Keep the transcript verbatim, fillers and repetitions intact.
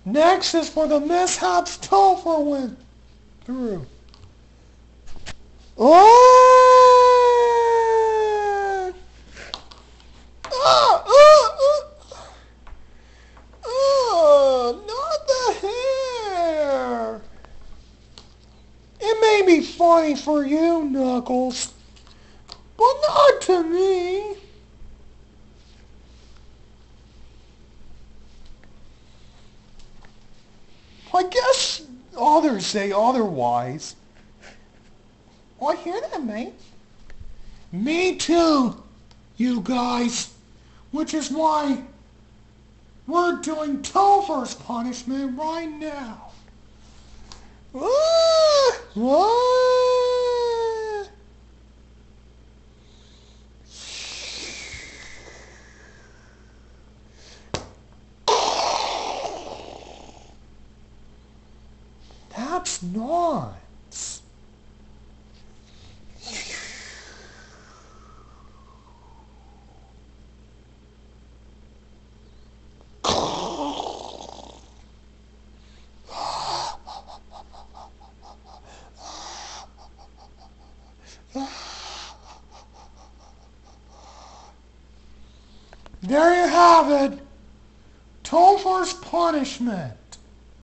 Next is for the mishaps Topher went through. Oh! Ah, ah, ah. Oh, not the hair. It may be funny for you, Knuckles, but not to me. I guess others say otherwise. I hear that, mate. Me too, you guys. Which is why we're doing Topher's punishment right now. Ah, ah. That's nuts. There you have it. Topher's punishment.